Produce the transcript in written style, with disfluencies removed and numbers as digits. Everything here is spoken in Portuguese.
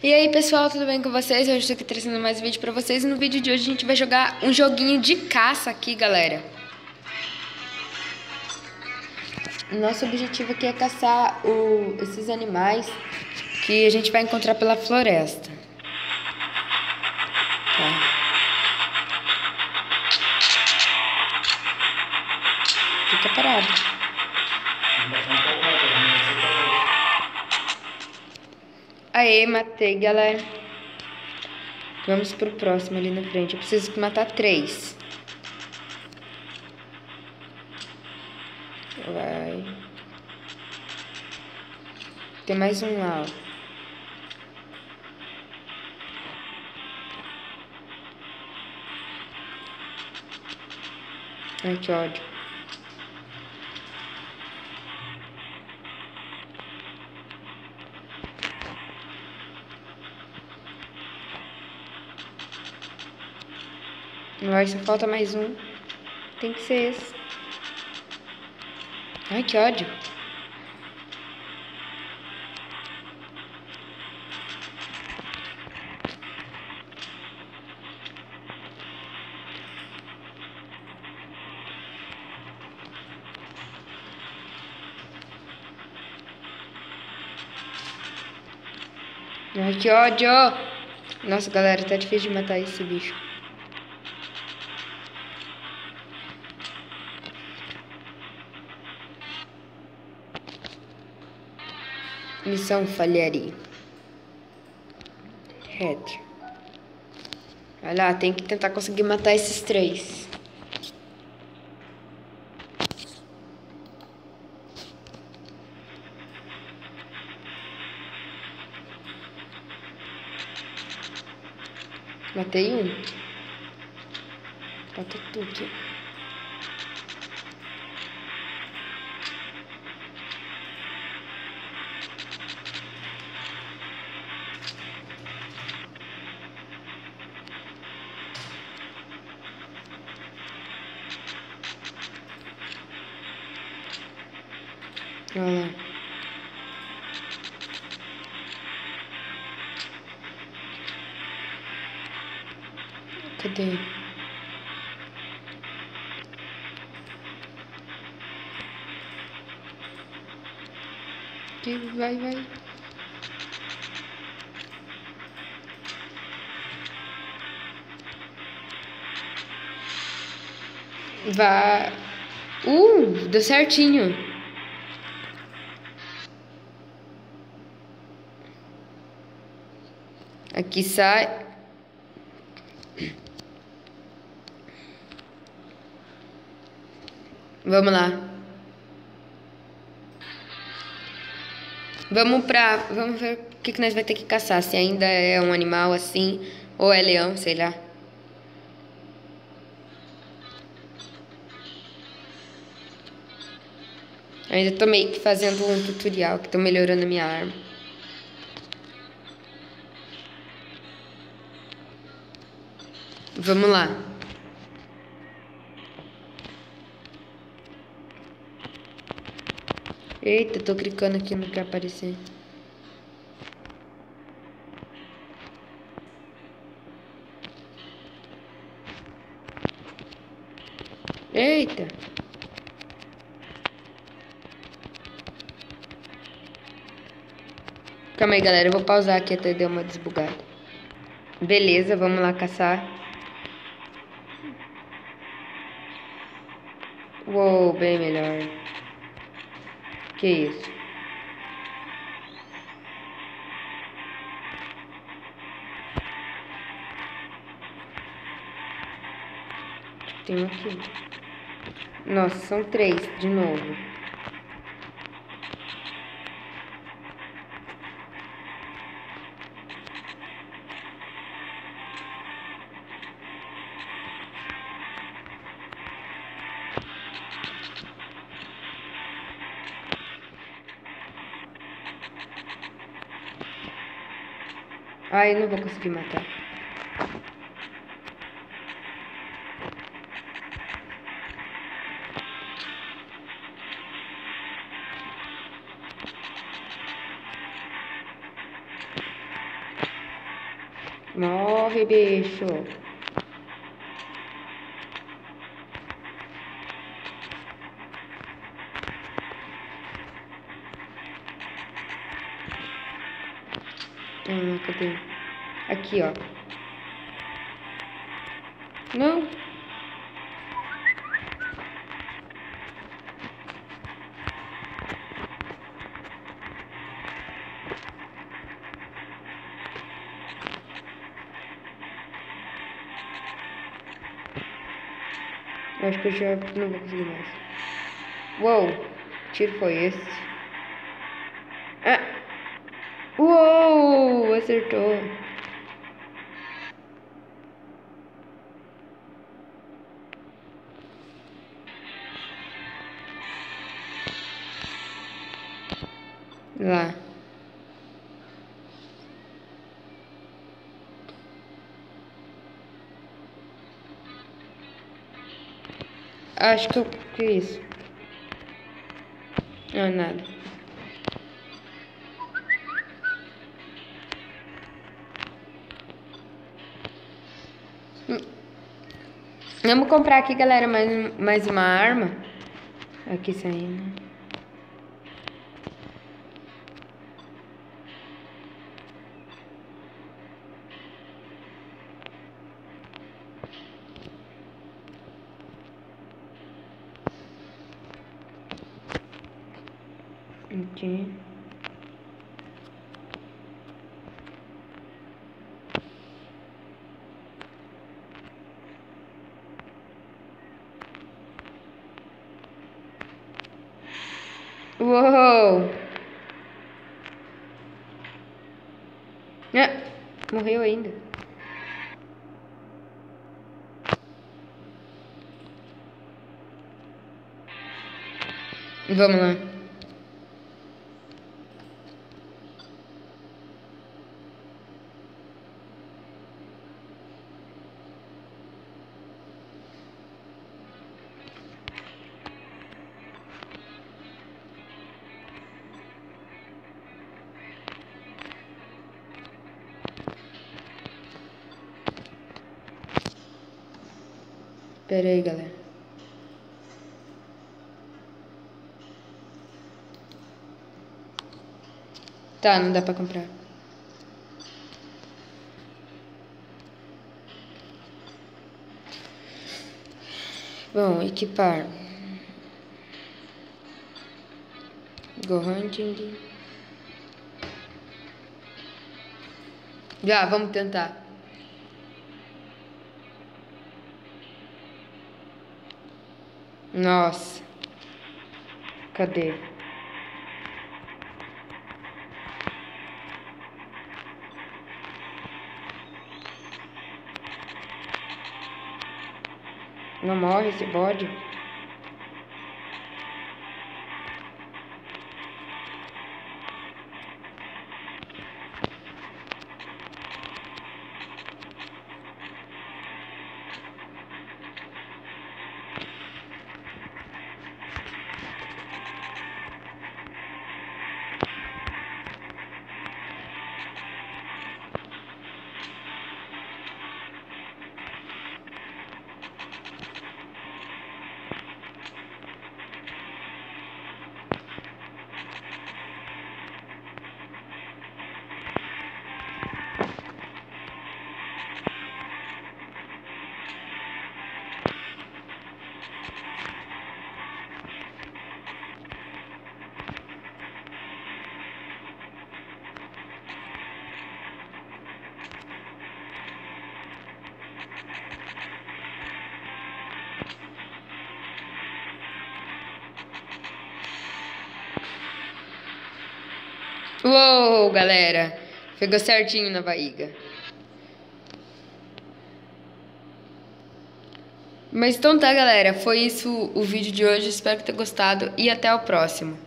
E aí pessoal, tudo bem com vocês? Hoje eu estou aqui trazendo mais vídeo pra vocês e no vídeo de hoje a gente vai jogar um joguinho de caça aqui, galera. Nosso objetivo aqui é caçar esses animais que a gente vai encontrar pela floresta. Tá. Fica parado. Aê, matei, galera. Vamos pro próximo ali na frente. Eu preciso matar 3. Vai. Tem mais um lá, ó. Ai, que ódio. Vai, só falta mais um. Tem que ser esse. Ai, que ódio. Ai, que ódio. Nossa, galera, tá difícil de matar esse bicho. Missão falharia. Head. Vai lá, tem que tentar conseguir matar esses 3. Matei um. Falta tudo. Olha lá. Cadê? Que vai. Vai. Deu certinho. Aqui sai. Vamos lá. Vamos ver o que nós vai ter que caçar. Se ainda é um animal assim, ou é leão, sei lá. Ainda tô meio que fazendo um tutorial, que tô melhorando a minha arma. Vamos lá. Eita, tô clicando aqui, não quer aparecer. Eita. Calma aí, galera. Eu vou pausar aqui até dar uma desbugada. Beleza, vamos lá caçar. Uou, bem melhor. Que isso? Tem um aqui. Nossa, são 3 de novo. Ai, não vou conseguir matar. Morre, bicho. Cadê? Aqui, ó. Não. Eu acho que eu já não vou conseguir mais. Uou! Que tiro foi esse? Ah! Uou! Acertou. Lá. Acho que eu... Que é isso? Não, nada. Vamos comprar aqui, galera, mais uma arma. Aqui saindo. Aqui. Uou! Ah, morreu ainda. Vamos lá. Pera aí, galera. Tá, não dá pra comprar. Bom, equipar. Go hunting. Já, vamos tentar. Nossa. Cadê? Não morre esse bode? Uou, galera. Pegou certinho na barriga. Mas então tá, galera. Foi isso o vídeo de hoje. Espero que tenham gostado e até o próximo.